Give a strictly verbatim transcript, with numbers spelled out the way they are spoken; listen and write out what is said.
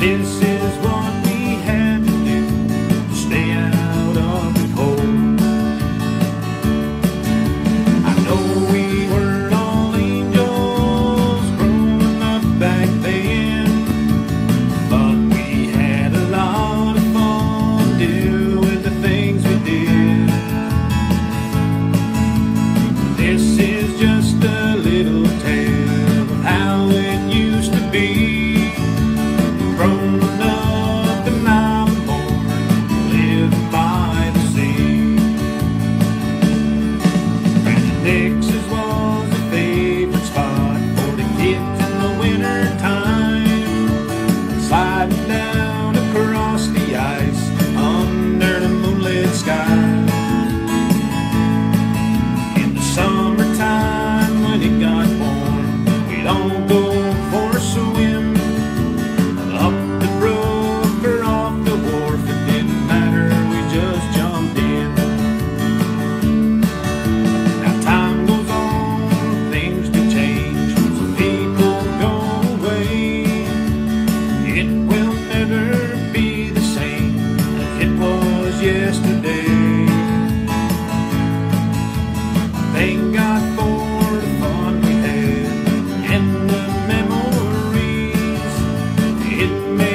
This is what we had to do to stay out of the cold. I know we weren't all angels growing up back then, but we had a lot of fun doing the things we did. This is just a little tale of how it used to be. Grown up in Isle Aux Morts, living by the sea. Granny Dix's was a favorite spot for the kids in the winter time, sliding down across the ice under the moonlit sky. In the summertime when it got warm, we'd all go for a swim up the brook or off the wharf. It didn't matter, we just jumped in. Now time goes on, things do change, some people go away. It will never be the same as it was yesterday. Thank God for the fun we had and the memories it made.